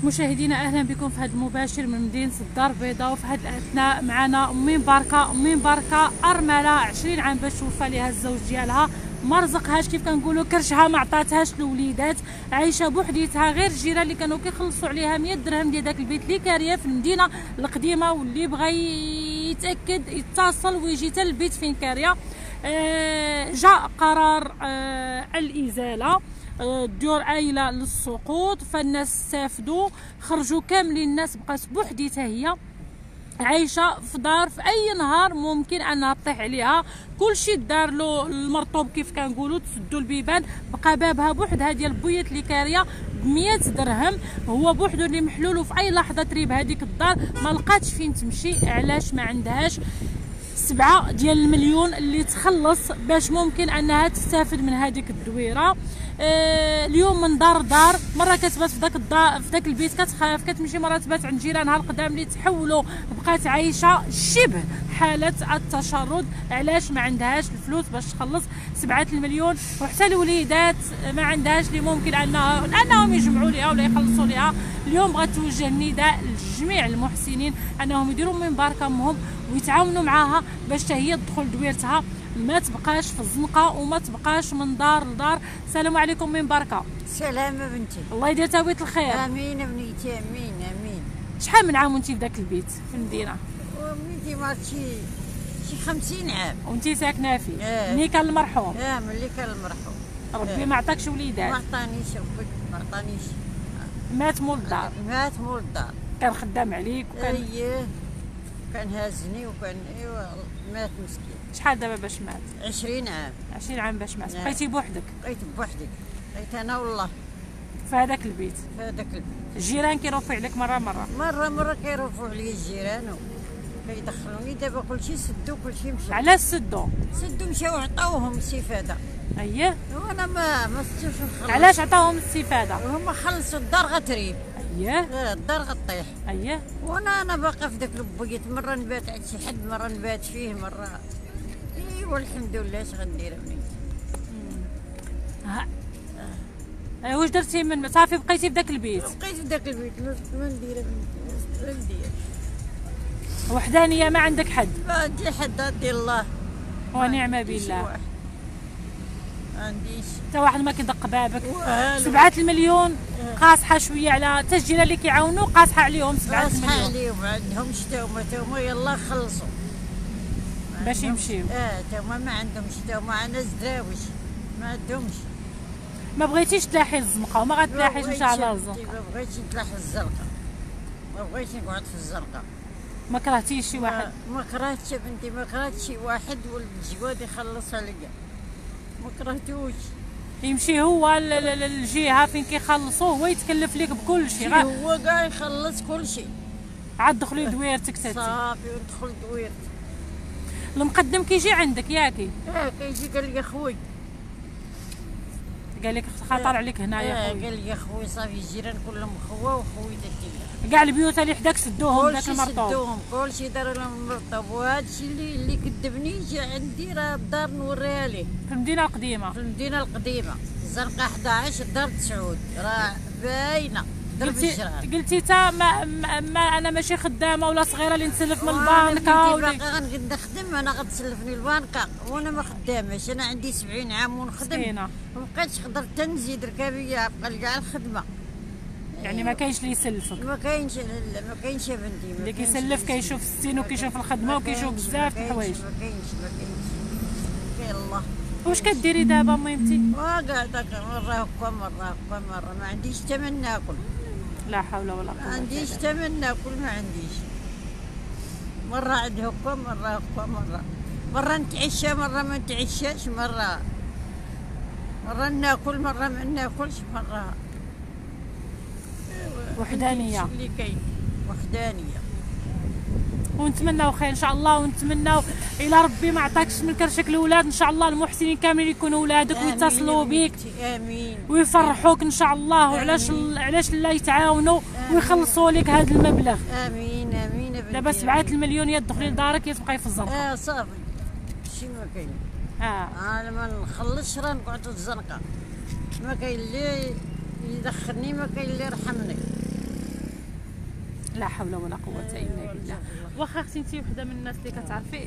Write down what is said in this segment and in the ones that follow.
مشاهدينا اهلا بكم في هذا المباشر من مدينه الدار البيضاء. وفي هذه الاثناء معنا امي مباركه ارمله 20 عام باش توفى ليها الزوج ديالها، ما رزقهاش كيف كنقولوا كرشها، ما عطاتهاش الوليدات، عايشه بوحديتها. غير الجيران اللي كانوا كيخلصوا عليها 100 درهم ديال داك البيت اللي كاريه في المدينه القديمه، واللي بغى يتاكد يتصل ويجي حتى البيت فين كاريه. جاء قرار الازاله، الديور عايله للسقوط، فالناس استافدوا، خرجوا كاملين، الناس بقات بوحديتها، هي عايشه في دار في اي نهار ممكن انها تطيح عليها. كلشي دار له المرطوب كيف كنقولوا، تسدوا البيبان، بقى بابها بوحدها ديال بويات اللي كاريه ب 100 درهم، هو بوحدو اللي محلول، وفي اي لحظه تريب هذيك الدار ما لقاتش فين تمشي. علاش؟ ما عندهاش 7 ديال المليون اللي تخلص باش ممكن انها تستافد من هذيك الدويره. اليوم من دار دار، مره كتبات في داك الدار في داك البيت كتخاف، كتمشي مره تبات عند جيرانها القدام اللي تحولوا، بقات عايشه شبه حاله التشرد. علاش؟ ما عندهاش الفلوس باش تخلص 7 المليون، وحتى الوليدات ما عندهاش اللي ممكن انهم يجمعوا ليها ولا يخلصوا ليها. اليوم بغات توجه نداء لجميع المحسنين انهم يديروا من بركه امهم ويتعاونوا معاها باش حتى هي تدخل دويرتها، ما تبقاش في الزنقه وما تبقاش من دار لدار. السلام عليكم من بركه. سلام بنتي، الله يدير تاويت الخير. امين بنيتي، امين امين. شحال من عام وانتي في داك البيت في المدينه؟ بنيتي ما شي 50 عام. وانتي ساكنه فيه؟ ملي كان المرحوم؟ ملي كان المرحوم. ربي ما عطاكش وليدات؟ ما عطانيش ربي، ما عطانيش. مات مول الدار؟ مات مول الدار. كان خدام عليك وكان كان هازني وكان مات مسكين. شحال دابا باش مات؟ 20 عام. 20 عام باش مات. بقيتي بوحدك؟ بقيت بوحدي، بقيت انا والله في هذاك البيت. في هذاك البيت الجيران كيرفعوا عليك مره كيرفعوا عليا الجيران كيدخلوني. دابا كلشي سدوا، كلشي مشى. علاش سدوا؟ مشاو عطاوهم الاستفاده. اييه، وانا ما سدتش نخلص. علاش عطاوهم الاستفاده؟ هما خلصوا الدار غتريب. اييه، الدار غطيح. اييه، وانا باقا في داك البويت، مره نبات عند شي حد، مره نبات فيه، مره ايوا الحمد لله. اش غندير بنيتي؟ واش درتي من صافي بقيتي في داك البيت؟ بقيت في داك البيت، ما ندير بنيتي، ما ندير. وحدانيه، ما عندك حد؟ ما عندي حد، عندي الله ونعم بالله. ما عنديش حتى واحد ما كيدق بابك. 7 المليون قاصحه شويه على التسجيله اللي كيعاونوا، قاصحه عليهم 7 المليون. قاصحه عليهم، ما عندهمش تا هما يلا خلصوا باش يمشيو. تا هما ما عندهمش، تا هما ناس دراويش ما عندهمش. ما بغيتيش تلاحي الزنقه وما غتلاحيش ان شاء الله الزنقه؟ ما بغيتش نتلاحي الزنقه، ما بغيتش نقعد في الزنقه. ما كرهتيش شي واحد؟ ما كرهتش بنتي، ما كرهتش شي واحد ولد الجواد يخلص عليا، ما كرهتوش. يمشي هو للجهه فين كيخلصوا، هو يتكلف لك بكل شيء، هو كاع يخلص كل شيء. عاد دخلي دويرتك تاتي صافي وندخل دويرتي. المقدم كيجي عندك ياكي؟ كيجي قال لي خويا، قال لك خطر عليك هنايا خويا؟ قال لي خويا صافي الجيران كلهم خوا وخويا داك كاع البيوت اللي حداك سدوهم داك المرطوب؟ سدوهم كلشي، داروا لهم المرطوب. وهذا الشيء اللي كذبني جا عندي، راه الدار نوريها ليه في المدينه القديمه. في المدينه القديمه، الزنقه 11 دار 9 راه باينه. قلتي تا ما انا ماشي خدامه ولا صغيره اللي نسلف من البنكه باقا غنقد نخدم. انا غتسلفني البنكه وانا ما خداماش، انا عندي 70 عام ونخدم، ما بقيتش نقدر حتى نزيد ركابيه، بقى لي كاع الخدمه. يعني ما كاينش اللي يسلفك؟ ما كاينش، لا ما كاينش يا بنتي. اللي كيسلف كيشوف السن وكيشوف الخدمه وكيشوف بزاف د الحوايج. ما كاينش يلا. واش كديري دابا ميمتي؟ قاعده مره هكا مره هكا مره، ما عنديش ثمن ناكل. لا حول ولا قوه. ما عنديش ثمن ناكل، ما عنديش. مره عندي هكا مره هكا مره نتعشى، مره ما نتعشاش، مره ناكل، مره ما ناكلش، مره وحدانيه. اللي كاين وحدانيه. ونتمناو خير ان شاء الله، ونتمناو الى ربي ما عطاكش من كرشك الاولاد، ان شاء الله المحسنين كاملين يكونوا اولادك ويتصلوا بك. امين. ويفرحوك ان شاء الله. وعلاش لا يتعاونوا ويخلصوا لك هذا المبلغ. امين امين يا بنتي. دابا 7 المليون يا تدخلي لدارك يا تبقاي في الزنقه. صافي شي ما كاين. انا ما نخلصش، راه نقعد في الزنقه، ما كاين اللي يدخلني، ما كاين اللي يرحمني. لا حول ولا قوه الا بالله. واخا اختي انت وحده من الناس اللي كتعرفي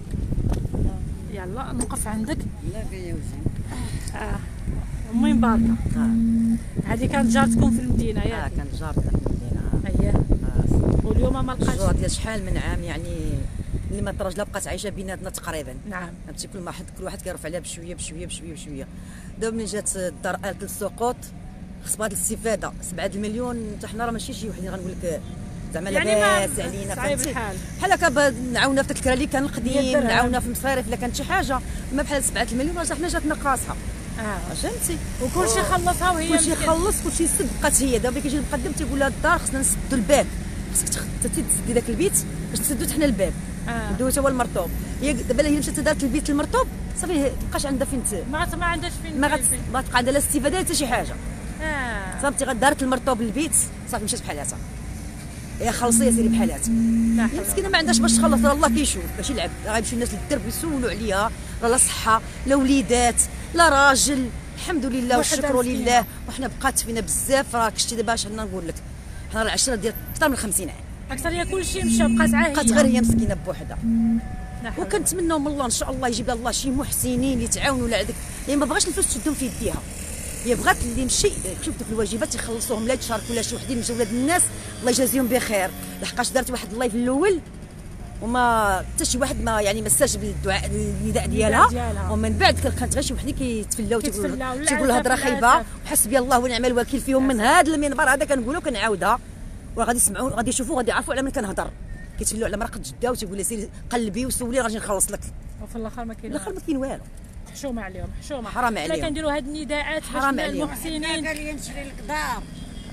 يلا نوقف عندك. لا فيا وجهي. امي مباركه. هذه كانت جارتكم في المدينه ياك؟ كانت جارتنا في المدينه. اييه. واليوم ما لقاتش الجوار ديال شحال من عام يعني اللي ما الراجله بقات عايشه بيناتنا تقريبا. نعم. فهمتي كل واحد كيرفع عليها بشويه بشويه بشويه بشويه. دابا ملي جات الدار آلة السقوط خص هذه الاستفاده 7 المليون حتى حنا راه ماشي شي وحدين غنقول لك زعما لاباس علينا فهمتي بحال هكا نعاونا في الكرا اللي كان القديم نعاونا في المصاريف الا كانت شي حاجه ما بحال 7 المليون راه حنا جاتنا قاصحه. فهمتي وكلشي خلصها وهي كلشي خلص كلشي سد بقات هي. دابا كيجي المقدم تيقول لها الدار خصنا نسدوا الباب خصك تسدي داك البيت باش تسدوا حنا الباب دويته هو المرطوب. هي دابا هي مشات دارت البيت المرطوب صافي مابقاش عندها فين ما عندهاش فين ما غتبقى عندها لا استفاده حتى شي حاجه. صافي دارت المرطوب للبيت صافي مشات بحالاتها. هي خلصي سيري بحالاتها. هي مسكينه ما عندهاش باش تخلص راه الله كيشوف باش يلعب غيمشيو الناس للدرب يسولوا عليها راه لا صحه لا وليدات لا راجل الحمد لله والشكر لله. وحنا بقات فينا بزاف راه شتي دابا اش نقول لك حنا العشره ديال اكثر من 50 عام اكثر هي كلشي مشى بقات عاهيه بقات غير هي مسكينه بوحدها. وكنتمناو من الله ان شاء الله يجيب لها الله شي محسنين اللي تعاونوا على هذيك. هي ما بغاش الفلوس تشدهم في يديها هي بغات اللي يمشي شوف دوك الواجبات يخلصوهم لا يتشاركوا لا شي وحدين من ولاد الناس الله يجازيهم بخير. لحقاش دارت واحد اللايف الاول وما حتى شي واحد ما يعني ما استجاب للدعاء النداء ديالها ومن بعد كانت غير شي وحدين كيتفلاو تيقولوا هضره خايبه وحسبي الله ونعم الوكيل فيهم. من هذا المنبر هذا كنقولوا كنعاودها وغادي يسمعوا غادي يشوفوا غادي يعرفوا على من كنهضر. كيتفلاو على مرقه جده وتيقول لي سيري قلبي وسولي غادي نخلص لك وفي الاخر ما كاين الاخر ما كاين والو. حشومه عليهم حشومه حرام عليهم. لا كنديروا هاد النداءات باش المحسنين قال لي نشري لك دار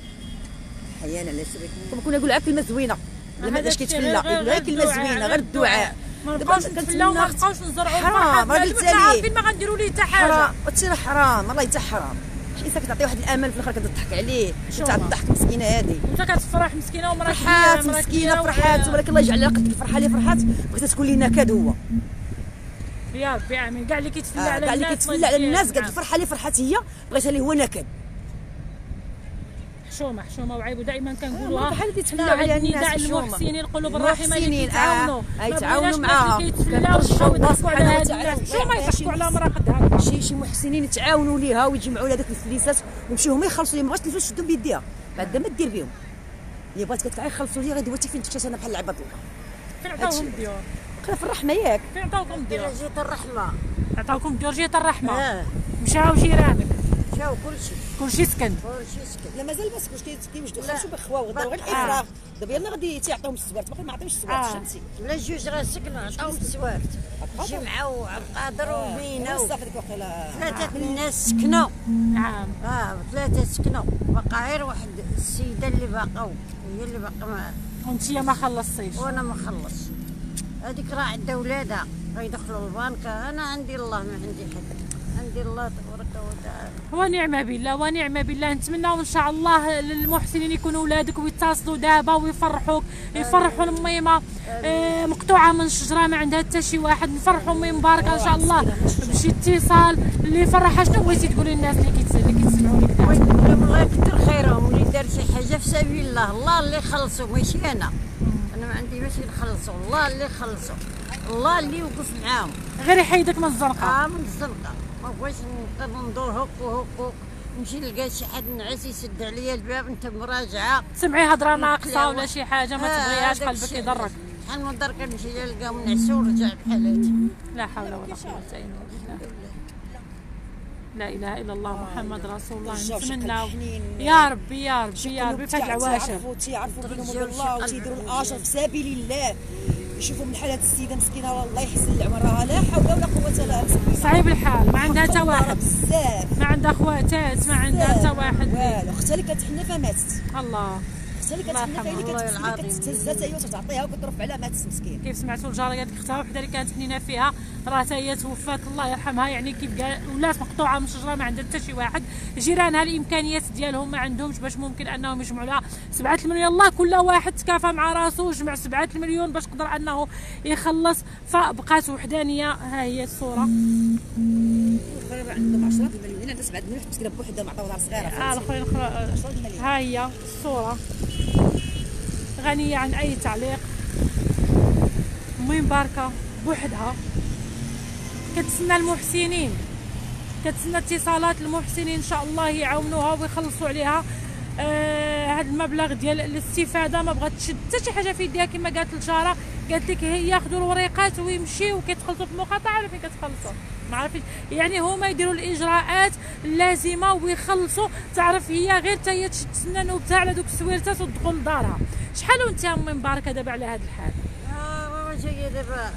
حيانا علاش كنا نقولوا كلمه زوينه ما بقاش كيتفلا غير كلمه زوينه غير الدعاء. ما نبقاوش نتفلاو ما نبقاوش نزرعوا حرام راه قلت لك عارفين ما غنديروا ليه حتى حاجه. راه حرام والله حتى حرام. شي انسان كتعطي واحد الامل في الاخر كتضحك عليه وتعطي الضحك مسكينه هذه انت كتفرح مسكينه ومراه فرحات مسكينه فرحات ولكن الله يجعل لها قد الفرحه اللي فرحات بغيتها تكون لي نكد هو يا ربي امين. كاع اللي كيتفلى على الناس كاع اللي كيتفلى على الناس قد الفرحه اللي فرحات هي بغيتها ليه هو نكد. حشومه وعيب ودائما كنقولوها بحال اللي يتفلاو على الناس المحسنين القلوب الرحيمه اللي يتعاونوا معاها كيتفلاو يضحكوا على هاد الناس حشومه يضحكوا على مراه قد هكا. شي محسنين يتعاونوا ليها ويجمعوا لها داك الفليسات ويمشيو هما يخلصوا لي ما بغاتش الفلوس تشدهم بيديها بعد ما دير بهم. هي بغات كتعي يخلصوا لي غادي فين تكتشف انا بحال العباد الله. فين عطاوهم الديور؟ قال في الرحمه ياك فين عطاوكم الديور؟ جيت الرحمه عطاوكم الديور جيت الرحمه. مشاو جيرانك مشاو كلشي سكن لا مازال ما سكنوش كيوجدوا خرجوا بخوا وغداو غير الافراغ. دابا يلاه غادي تيعطيهم السوارت باقي ما عطيوش السوارت فهمتي. لا جوج راه سكنوا عطاوهم السوارت جمعه وعبد القادر ومينا صافي ديك وقيله 3 الناس سكنوا. نعم 3 سكنوا بقى غير واحد السيده اللي باقاو هي اللي باقا وانت ما خلصتيش وانا ما خلص. هذيك راه عندها ولادها غيدخلوا البنك. انا عندي الله ما عندي حد عندي الله تبارك وتعالى. ونعم بالله ونعم بالله. نتمناو ان شاء الله للمحسنين يكونوا ولادك ويتصلوا دابا ويفرحوك يفرحوا الميمه مقطوعه من شجره ما عندها حتى شي واحد. نفرحوا مي مباركه ان شاء الله بشي اتصال اللي يفرحها. شنو بغيتي تقولي للناس اللي كيتسمعوا لك؟ بغيت نقول لهم الله يكثر خيرهم اللي دار شي حاجه في سبيل الله. الله اللي خلصوا ماشي انا ما عندي ماشي نخلصوا. الله اللي خلصوا الله اللي وقف معاهم غير يحيدك من الزنقه. من الزنقه ما بغيتش نقدر ندور هك نمشي نلقى شي حد نعس يسد عليا الباب انت مراجعه تسمعي هضره ناقصه ولا شي حاجه ما تبغيهاش قلبك يضرك. شحال من دار كنمشي نلقاهم نعسوا ونرجع بحالاتي. لا حول ولا قوه الا بالله. لا اله الا الله محمد رسول الله. نتمناو يا ربي يا ربي يا ربي في هاد العواشر تيعرفوا دينهم بالله وتيديروا الاجر في سبيل الله. يشوفوا من حال هاد السيده مسكينه الله يحسن العمر راها لا حول ولا قوه الا بالله. صعيب الحال ما عندها حتى واحد بزاف ما عندها خواتات ما عندها حتى واحد والو. اختها اللي كتحنى فماتت. الله اختها اللي كتحنى فهي اللي كتهزها هي وتعطيها وكترف عليها ماتت مسكين. كيف سمعتوا الجاره قالت لك اختها وحده اللي كانت حنينه فيها راه حتى هي توفات الله يرحمها. يعني كيف ولات مقطوعه من شجره ما عندها حتى شي واحد. جيرانها الامكانيات ديالهم ما عندهمش باش ممكن انهم يجمعوا لها 7 المليون. يلاه كل واحد تكافى مع راسو وجمع 7 المليون باش قدر انه يخلص. فبقات وحدانيه. ها هي الصوره عندهم 10 المليون عندها 7 المليون مسكينه بوحدها معطاوها صغيره. الاخرين ها هي الصوره غنيه عن اي تعليق. امي مباركه بوحدها كتسنى المحسنين، كتسنى اتصالات المحسنين ان شاء الله يعاونوها ويخلصوا عليها هذا المبلغ ديال الاستفاده. ما بغات تشد حتى شي حاجه في يديها كما قالت الجاره، قالت لك ياخذوا الوريقات ويمشيو وكيتخلصوا في المقاطعه ولا فين كتخلصوا ما عرفتش. يعني هما يديروا الاجراءات اللازمه ويخلصوا. تعرف هي غير حتى هي تسنى نوبتها على دوك السويرتات وتدخل لدارها. شحال وانت يا امي مباركه دابا على هذا الحال؟ ماما جايه دابا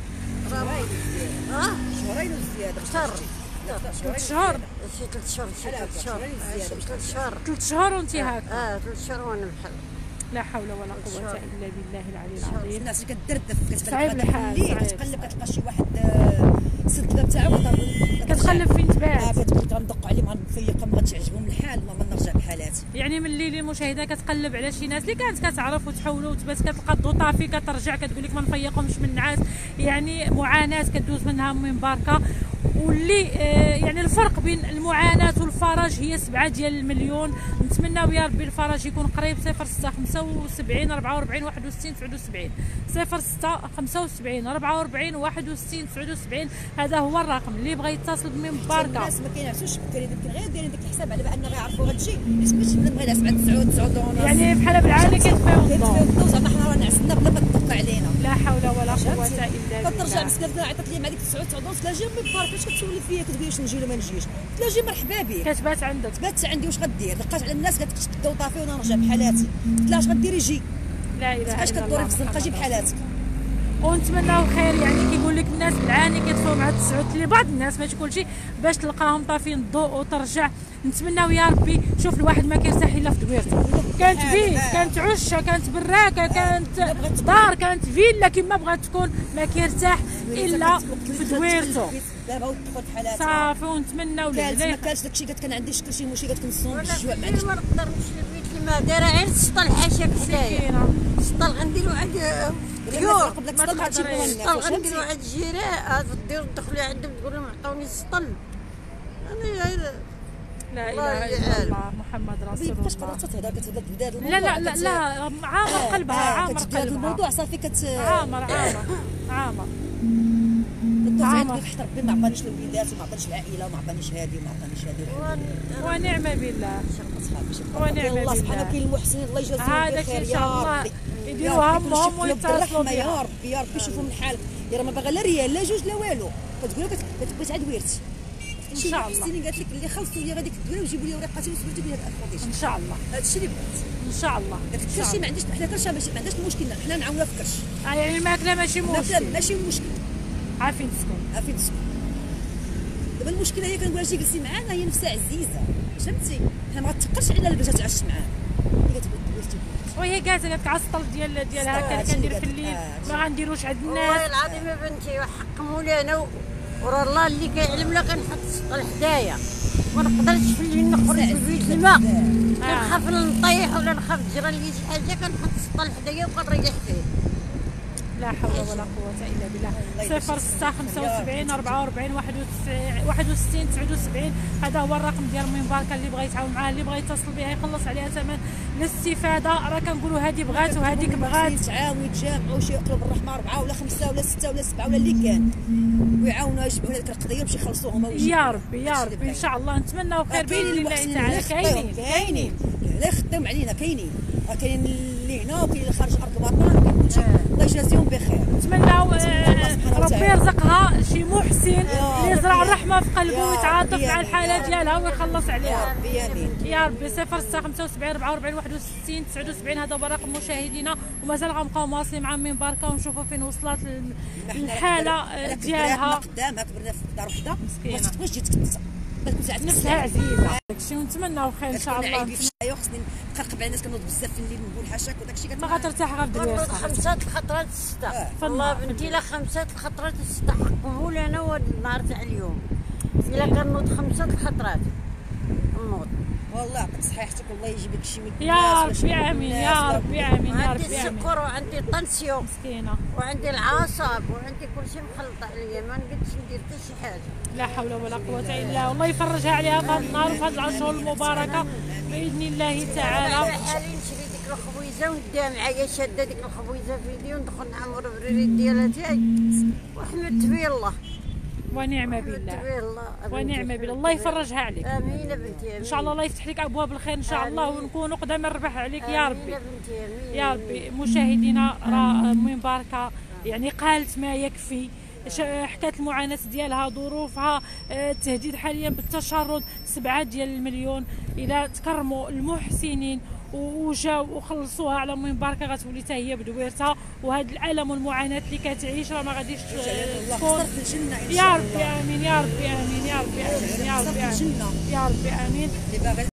شهرين وزياده. شهر 3 شهور. شي 3 شهور شي 3 شهور 3 شهور 3 شهور وانت هكا. 3 شهور وانا بحال. لا حول ولا قوه الا بالله العلي العظيم. الناس كتدردف صعيب الحال، كتقلب كتلقى شي واحد السلكه تاعو كتقلب فين تبات. كتقول غندق عليهم غنفيقهم غتعجبهم الحال ما نرجع بحالاتي. يعني من الليل المشاهده كتقلب على شي ناس اللي كانت كتعرف وتحول وتبات كتلقى الضطافي كترجع كتقول لك ما نفيقهمش من النعاس. يعني معاناه كدوز منها امي مباركه. واللي يعني الفرق بين المعاناه والفرج هي 7 ديال المليون. نتمناو يا ربي الفرج يكون قريب. 06 75 44 61 79 06 75 44 61 79 هذا هو الرقم اللي بغى يتصل بمي مباركه. الناس ما كينعسوش بكري، يمكن غير دايرين داك الحساب على بان غيعرفوا هادشي. باش بغى ينعس مع 9 ونص يعني بحال بالعاده كيتفاو الضوء. زعما حنا راه نعسنا بلا ما تدق علينا. لا حول ولا قوه الا بالله. كترجع مسكينه عيطت لي مع ديك 9 ونص لا جي مي مباركه اش كتسولي فيا كتقولي واش نجي ولا ما نجيش. قلت لها جي مرحبا بك. كتبات عندك. بات عندي واش غدير؟ دقات على الناس قالت لك تبداو طافي وانا نرجع بحالاتي. قلت لها اش غديري جي. لا اله الا الله. اش كدوري في الزنقه جي بحالاتك. ونتمناو خير. يعني كيقول لك الناس بالعاني كيطفوا مع التسعود اللي بعض الناس ماشي كلشي باش تلقاهم طافين الضوء وترجع. نتمناو يا ربي. شوف الواحد ما كيرتاح الا في دويرته. كانت بيت، كانت عشه، كانت براكه، كانت دار، كانت فيلا كما بغات تكون، ما كيرتاح الا في دويرته. دابا ودخل بحالاتها صافي. ونتمناو كانت ما كانش داكشي كان عندي شكل شي مشكل كنصوم بالجوع ما عنديش. ما نقدر نمشي للبيت اللي ما دايره غير السطل حاشاك حدايا. السطل غنديروا عند ديور. السطل غنديروا عند الجيران في الديور تدخلي عندهم تقول لهم عطوني السطل. لا اله الا الله محمد رسول الله. فاش قررت تهضر كتبدا تبدا الموضوع. لا عامر قلبها، عامر قلبها. الموضوع صافي عامر عامر حتى ربي ما عطانيش الوليدات وما عطانيش العائله وما عطانيش هذه وما عطانيش هذه. ونعم بالله. ونعم الله سبحانه بالله. كاين المحسنين الله يجازيهم هذاك بخير ان شاء الله ربي. يديروا همهم ويتصلوا بها. يا ربي يا ربي يشوفوا من الحال. يا راه ما باغا لا ريال لا جوج لا والو. كتقول لك كتبغي عاد ويرتي ان شاء الله. المحسنين قالت لك اللي خلصوا لي غاديك الدوله وجيبوا لي ورقاتي وسبرتي بها الافراد. ان شاء الله. هذا الشيء اللي بغيت ان شاء الله. داك الكرشي ما عنديش حنا كرشه ما عندناش المشكل حنا نعاونوها في الكرش. يعني الماكله ماشي مشكل. ماشي مشكل. عارفين تسكن. عارفين تسكن. دابا المشكله هي كنقول لها جي جلسي معانا هي نفسها عزيزه فهمتي. حنا ما غتقرش علينا باش تعش معانا. هي كتقول وهي قالت لك عالسطل ديالها هكا كندير في الليل ما غنديروش عند الناس. والله العظيم يا بنتي وحق مولانا وراه الله اللي كيعلم لها كنحط السطل حدايا. ما نقدرش في الليل نخرج في البيت الماء. كنخاف نطيح ولا نخاف تجرى لي شي حاجه كنحط السطل حدايا وكنريح فيه. لا حول ولا قوة إلا بالله. 06 75 44 61 79 هذا هو الرقم ديال أمي مباركة. اللي بغى يتعاون معاه اللي بغى يتصل بها يخلص عليها ثمن الاستفادة. راه كنقولوا هذه بغات وهذيك بغات. يتعاونوا يتجامعوا شي يقلب الرحمة 4 ولا 5 ولا 6 ولا 7 ولا اللي كان ويعاونوا يجمعوا هذيك القضية باش يخلصوهم. يا ربي يا ربي إن شاء الله نتمناو خير بإذن الله تعالى. كاينين لا يخدموا علينا كاينين اللي هنا وكاين اللي خارج ارض الوطن الله يجازيهم بخير. نتمناو ربي يرزقها شي محسن اللي يزرع الرحمه في قلبه ويتعاطف مع الحاله ديالها ويخلص عليها. يا ربي 06 75 44 61 79 هذا هو رقم مشاهدينا. ومازال غنبقاو مواصلين مع أمي مباركة ونشوفوا فين وصلت الحاله ديالها. قدامها كبرنا في دار وحده مسكينه ما تبغيش تجي نفسها عزيزه. داكشي ونتمناو خير ان شاء الله. خصني نقرقب على الناس كنوض بزاف في الليل نقول حاشاك وداكشي ما غترتاح غير دويرتها. 5 الخطرات 6 والله بنتي لا 5 الخطرات 6 حق مولانا وهاد النهار تاع اليوم. الا كنوض 5 الخطرات نوض والله يعطيك صحيحتك والله يجيب لك شي من يا ربي امين يا ربي امين يا عندي ربي امين. السكر وعندي الطنسيون مسكينه وعندي العصب وعندي كلشي مخلط عليا ما نقدرش ندير حتى شي حاجه. لا حول ولا قوة الا والله يفرجها عليها في هذا النهار وفي هذه الاشهر المباركة بإذن الله تعالى. حالي نشري ديك الخبيزه ونديها معايا شاده ديك الخبيزه في يدي وندخل نعمر بالريد ديالها تاعي وحمدت بيه الله ونعم بالله ونعم بالله. الله يفرجها عليك. امين بنتي امين. ان شاء الله يفتح لك ابواب الخير ان شاء الله ونكونوا قدام الربح عليك يا ربي. بنتي امين. يا ربي. مشاهدينا راه مباركه يعني قالت ما يكفي، حكات المعاناه ديالها، ظروفها، التهديد حاليا بالتشرد، 7 ديال المليون. الى تكرموا المحسنين وجاو وخلصوها على ام مباركه غتولي حتى هي بدويرتها، وهذا الالم والمعاناه اللي كتعيش راه ما غاديش تكون. يا ربي امين يا ربي امين يا ربي امين يا ربي امين يا ربي امين.